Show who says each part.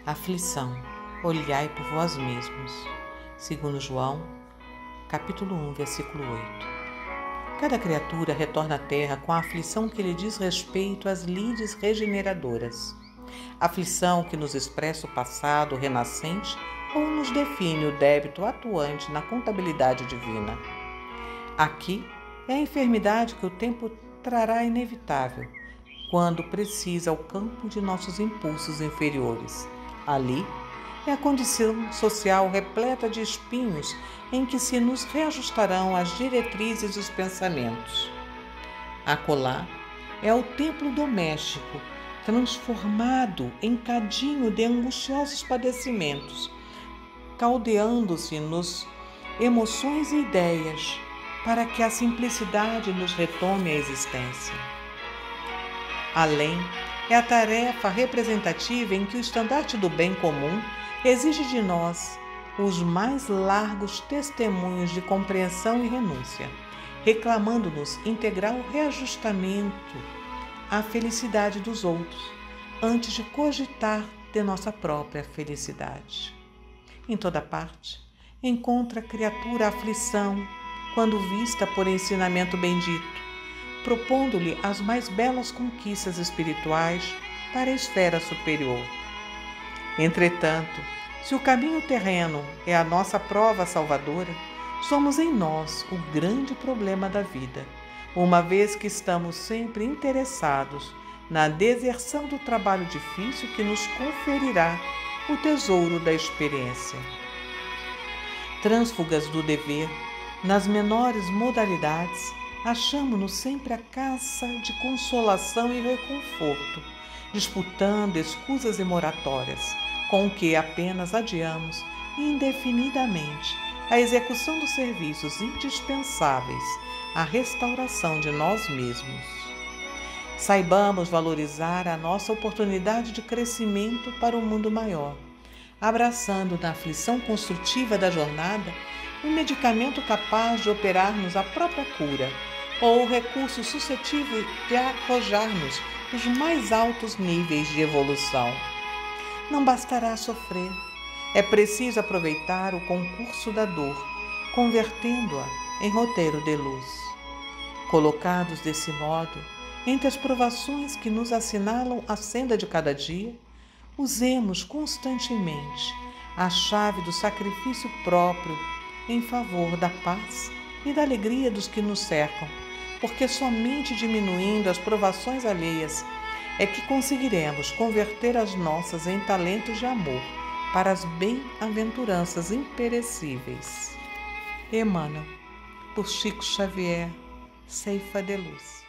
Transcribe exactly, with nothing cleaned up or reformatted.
Speaker 1: Aflição, olhai por vós mesmos. Segundo João, capítulo um, versículo oito. Cada criatura retorna à terra com a aflição que lhe diz respeito às lides regeneradoras. Aflição que nos expressa o passado renascente ou nos define o débito atuante na contabilidade divina. Aqui é a enfermidade que o tempo trará inevitável, quando precisa ao campo de nossos impulsos inferiores. Ali é a condição social repleta de espinhos em que se nos reajustarão as diretrizes dos pensamentos. Acolá é o templo doméstico, transformado em cadinho de angustiosos padecimentos, caldeando-se nos emoções e ideias, para que a simplicidade nos retome a existência. Além é a tarefa representativa em que o estandarte do bem comum exige de nós os mais largos testemunhos de compreensão e renúncia, reclamando-nos integral reajustamento à felicidade dos outros, antes de cogitar de nossa própria felicidade. Em toda parte, encontra a criatura a aflição, quando vista por ensinamento bendito, propondo-lhe as mais belas conquistas espirituais para a esfera superior. Entretanto, se o caminho terreno é a nossa prova salvadora, somos em nós o grande problema da vida, uma vez que estamos sempre interessados na deserção do trabalho difícil que nos conferirá o tesouro da experiência. Trânsfugas do dever, nas menores modalidades, achamo-nos sempre à caça de consolação e reconforto, disputando escusas e moratórias, com o que apenas adiamos indefinidamente a execução dos serviços indispensáveis à restauração de nós mesmos. Saibamos valorizar a nossa oportunidade de crescimento para um mundo maior, abraçando na aflição construtiva da jornada um medicamento capaz de operar-nos a própria cura, ou o recurso suscetível de arrojar-nos os mais altos níveis de evolução. Não bastará sofrer, é preciso aproveitar o concurso da dor, convertendo-a em roteiro de luz. Colocados desse modo, entre as provações que nos assinalam a senda de cada dia, usemos constantemente a chave do sacrifício próprio em favor da paz e da alegria dos que nos cercam, porque somente diminuindo as provações alheias é que conseguiremos converter as nossas em talentos de amor para as bem-aventuranças imperecíveis. Emmanuel, por Chico Xavier, Ceifa de Luz.